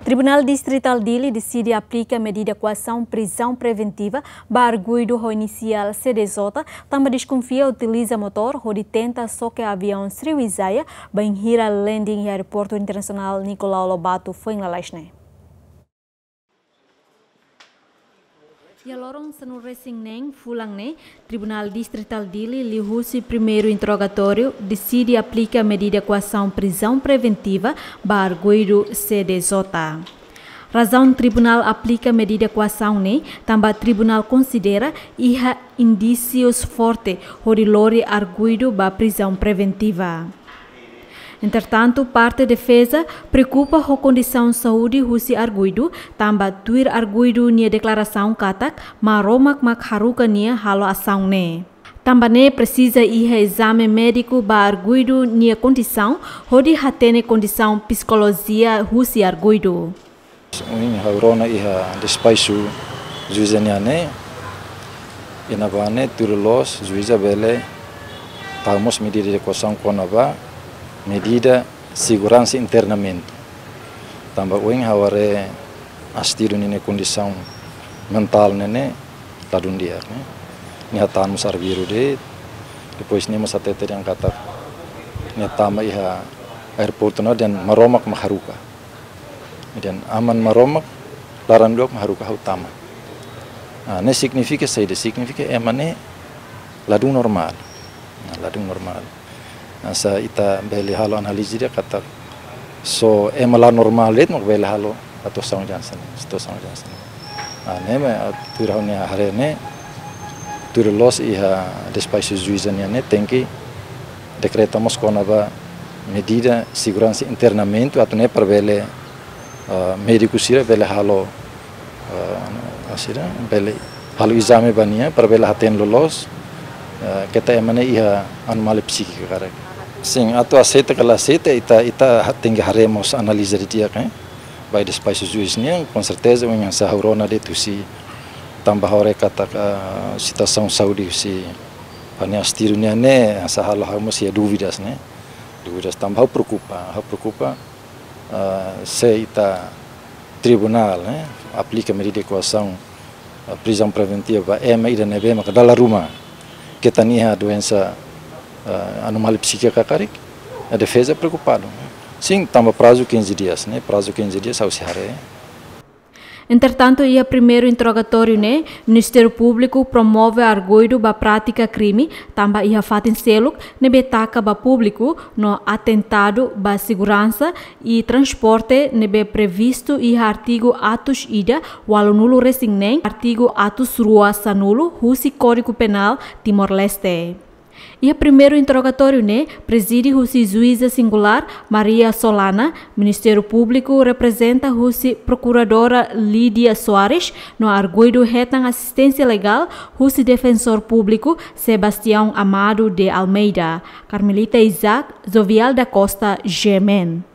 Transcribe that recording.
Tribunal Distrital Dili decide aplicar medida coação prisão preventiva para arguido do inicial CDJ, também desconfia utiliza motor onde tenta socar avião Sriwijaya bem hira landing e aeroporto internacional Nicolau Lobato foi em Lalashne. E a lorong senu racing neng fulang ne, Tribunal Distrital Dili lihusi primeiro interrogatório decide aplicar medida coação prisão preventiva para arguido CDJ. Razão Tribunal aplica medida coação ne, também Tribunal considera iha indícios fortes onde lori arguido para prisão preventiva. Entretanto, parte da defesa preocupa com a condição de saúde husi arguido, também tuir arguido nia declaração katak, maromak haruka nia halo ação ne. Também precisa ir exame médico para arguido nia condição, onde hatene condição psicologia husi arguido. Haurona iha despaisu juizaniane, inabane turulos juiza bele, tamos medida de coação konaba. Medida segurança internamente. Tambah uing haware astiru nene condição mental nene ladun dia ne. Ni hatan musar biru de. Depois ni masatete yang kata ni tama iha airport na dan maromak maharuka. Dan aman maromak laran dok maharuka utama. Ne significa saída significa emane ladung normal. Ladung normal. Asa ita beli halo analisis dia kata so emala normal let mak beli halo atau sang jansan. Ne me turahnya hari ne turlos iha despaisu juizannya ne tengki decretamos con aba medida segurança internamente atau ne per beli medico sira beli halo asira beli halo exame bania per beli haten lolos kita emane iha anomalia psikika karek. Sim, atau aceita que ela aceita ita tem que haremos análise de dia kan. Vai despacho juiznya com certeza yang sahaurona de tu si tambah hore kata situação saúde si pane astirunya ne sahalo haremos ya dúvidas ne. Dúvidas tambah preocupa se ita tribunal ne aplica medida de coação prisão preventiva ida nebe maka dalam rumah kita niha doença anomalia psíquica karik, a defesa é preocupado. Sim, tamba prazo 15 dias, né? Prazo 15 dias ao se hare. Entretanto, e a primeiro interrogatório, né? Ministério Público promove arguido ba prática crime, tamba ia fatin seluk, ne betaca ba público no atentado ba segurança e transporte ne be previsto e artigo atos ida, walau nulo resingnen, artigo atos rua sanulo, husi Código Penal Timor-Leste. E a primeiro interrogatório, né, preside o juíza singular Maria Solana, Ministério Público representa o procuradora Lídia Soares, no arguido retang assistência legal, o defensor público Sebastião Amado de Almeida, Carmelita Isaac, Zovial da Costa, Gemen.